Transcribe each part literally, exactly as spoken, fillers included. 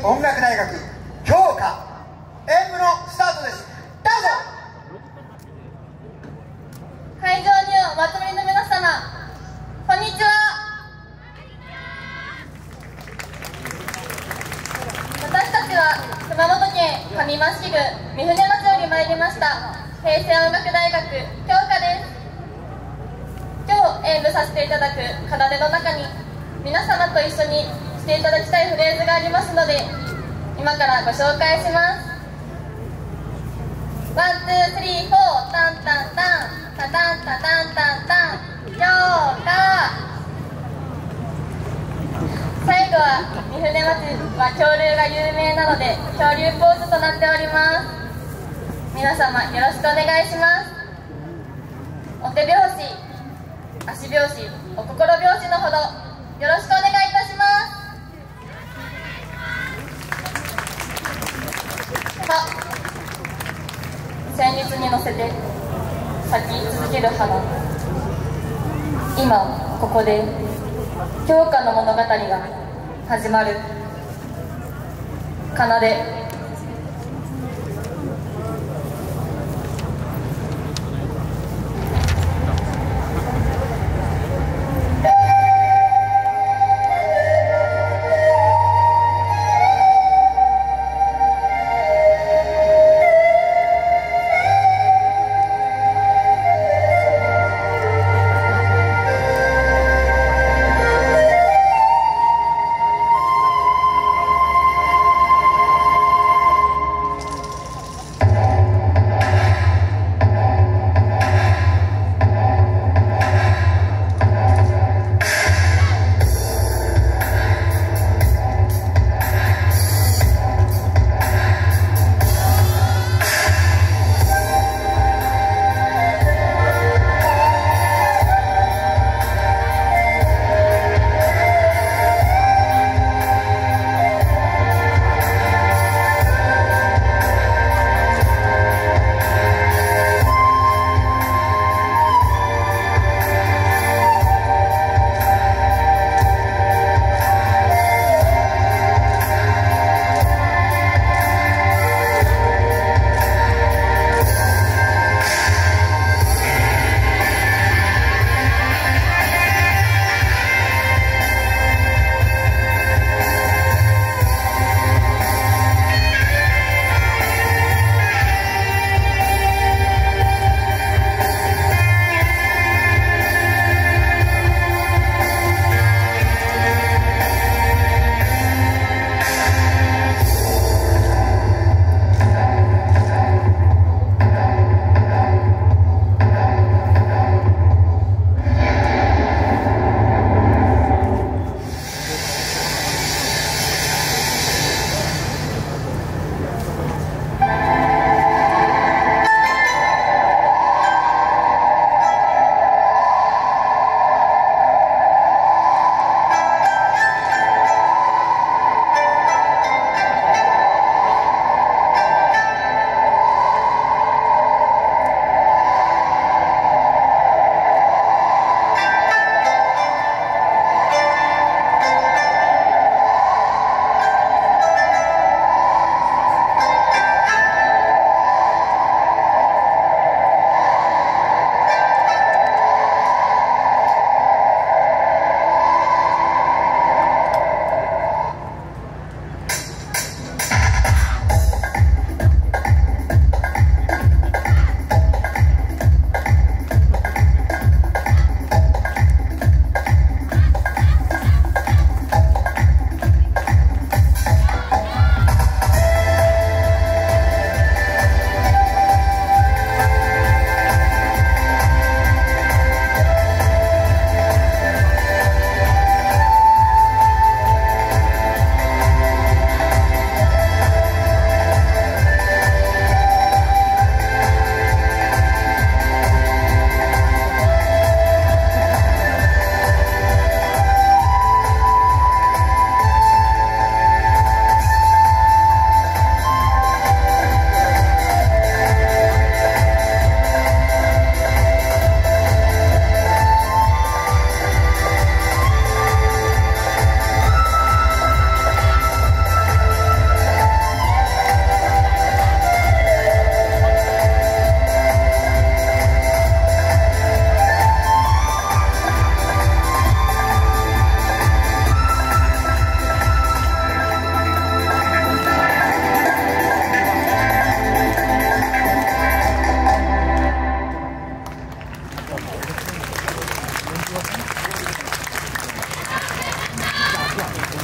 音楽大学評価演舞のスタートです。どうぞ。 会場にお集まりの皆様、こんにちは。私たちは熊本県上益城郡御船町より参りました平成音楽大学評価です。今日演舞させていただく奏での中に皆様と一緒にしていただきたいフレーズがありますので、今からご紹介します。ワン、ツー、スリー、フォー、タンタンタン、タタンタタンタンタン、評価。最後は御船町は恐竜が有名なので恐竜ポーズとなっております。皆様よろしくお願いします。お手拍子、足拍子、お心拍子のほどよろしくお願いいたします。さあ、旋律に乗せて咲き続ける花、今ここで評価の物語が始まる。奏で。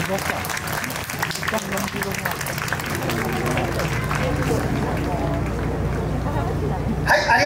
どうしたの？